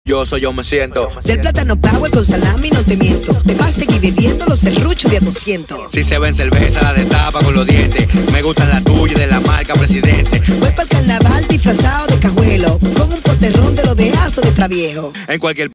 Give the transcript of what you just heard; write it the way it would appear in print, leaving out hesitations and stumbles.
Yo me siento. Del plátano power con salami no te miento. Te vas a seguir bebiendo los serruchos de a 200. Si se ven cerveza, la destapa con los dientes. Me gustan la tuya y de la marca Presidente. Voy pa'l carnaval disfrazado de cajuelo, con un poterrón de lo de Aso de Traviejo. En cualquier